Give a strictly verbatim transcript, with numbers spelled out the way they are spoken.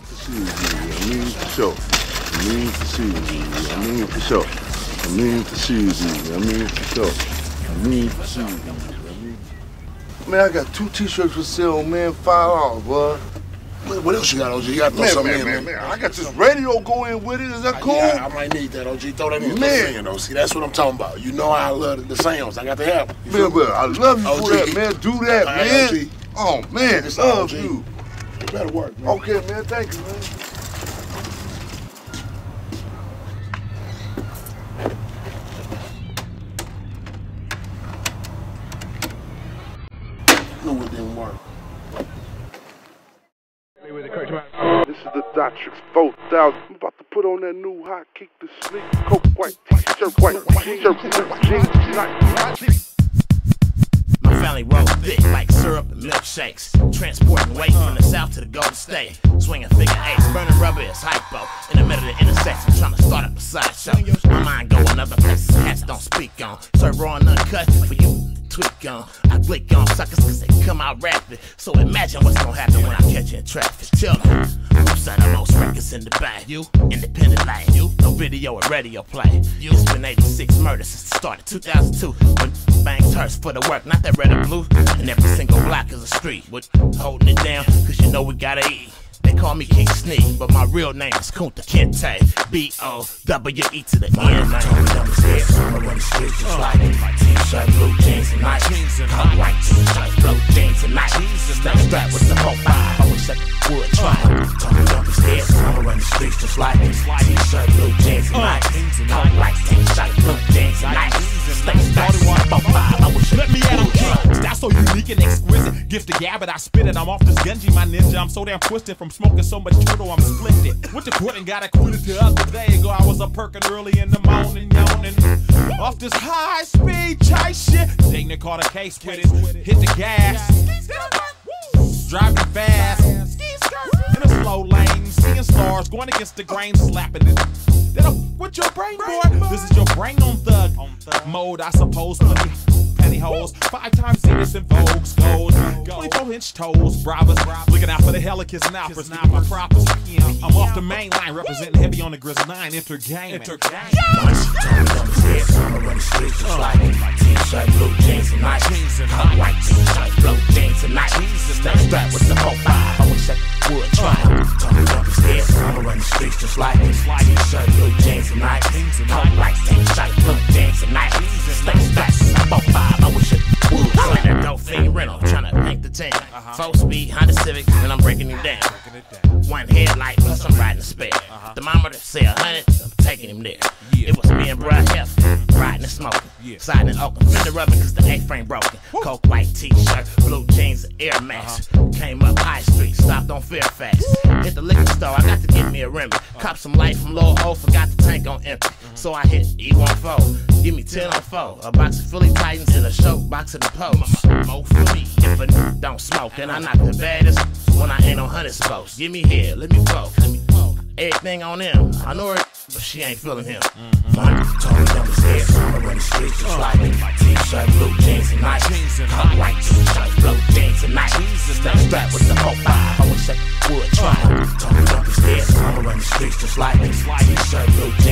for shoes, I mean for sure. I mean for shoes, I mean for sure. I mean for shoes, I mean for sure. I mean for shoes, I mean. Man, I got two T-shirts for sale, man, five dollars, boy. What, what else you got, O G? You got to throw man, something man, in, man, man. man. I got this radio going with it. Is that cool? Uh, yeah, I might need that, O G. Throw that in. Man. Singing, though. See, that's what I'm talking about. You know I love the sounds. I got to have them. Man, but I love you O G. for that, man. Do that, All right, man. O G. Oh, man, It's love O G. you. It better work, man. Okay, man, thank you, man. Knew it didn't work. This is the Doctrix four thousand. I'm about to put on that new hot keak, the sneak, coke white t-shirt, white t-shirt, jeans, nice. My family roll thick like syrup and milkshakes. Transporting weight from the south to the Golden State. Swinging figure eights, burning rubber is hypo. In the middle of the intersection, trying to start up a sideshow. My mind going other places cats don't speak on. Serve raw and uncut for you tweak on. I blick on suckers cause they come out rapid. So imagine what's gonna happen when I catch you in traffic. Tell them, who's the most records in the bag? You, independent lane. You, no video or radio play. You, it's been eighty-six murders since the start of two thousand two. When bangs hurts for the work, not that red or blue. And every single block is a street with holding it down, cause you know we gotta eat. They call me King Sneak, but my real name is Kunta Kinte. B O W E to the end. My toes on the stairs, summer on the streets, just like my t-shirt, blue jeans and night. I'm white t-shirt, blue jeans and night. Stay strapped with the whole five, I wish I would try. Toes on the stairs, summer on the streets, just like t-shirt, blue jeans and night. I'm white t-shirt, blue jeans and night. Stay strapped with the whole five, I wish I Let me add on try. Style so unique and exquisite. Gift the gab, but I spit it. I'm off this Gunji, my ninja. I'm so damn twisted from smoking so much turtle, I'm splendid. Went to court and got acquitted the other day ago. I was up perking early in the morning, yawning. Off this high speed chase shit. Dang, they caught a case with it. Hit the gas. Driving fast. In a slow lane. Seeing stars. Going against the grain. Slapping it. Then I'm with your brain, boy. This is your brain on thug mode, I suppose. Money. Pantyhose, five times Venus in Vogue's gold. twenty-four inch toes, bravas. Looking out for the helicus and alphas. Not my props. I'm off the main line, representing heavy on the Grizz nine. Enter game. Enter game. Once you turn on the stairs, summer on the streets, just like my t-shirt, blue jeans and night. I'm white t-shirt, blue jeans and night. Stay strapped with the whole five, I wish I would try. Turn on the stairs, summer on the streets, just like t-shirt, blue jeans and night. I'm white t-shirt, blue jeans and night. Stay strapped with the whole five. I wish it would. I'm in that dope fiend rental, tryna make the team. Uh-huh. Four speed Honda Civic, and I'm breaking him down. One headlight, plus I'm riding a spare. Uh-huh. Thermometer say a hundred, I'm taking him there. Yeah. It was me and Bruh Hef, riding and smoking. Yeah. Siding in Oakland, fender rubbing cause the A-frame broken. Woo. Coke white t-shirt, blue jeans, and Air Max. Uh-huh. Came up High Street, stopped on Fairfax. Hit the liquor store, I got to get me a Remy. Uh-huh. Cop some light from Lil Ho, forgot the tank on empty. Uh-huh. So I hit E one four, give me ten on four. A box of Philly Titans and a choke box of the post. Mo for me, if a n don't smoke. And I knock the baddest when I ain't on hundred spokes. Give me here, let me flow. Everything on him, I know her, but she ain't feeling him. My toes on the stairs, summer on the streets, just like my t-shirt, blue jeans and night. I'm white t-shirt, blue jeans and night. Stay strapped with the whole five, I wish I would try. Toes on the stairs, summer on the streets, just like t-shirt, blue jeans.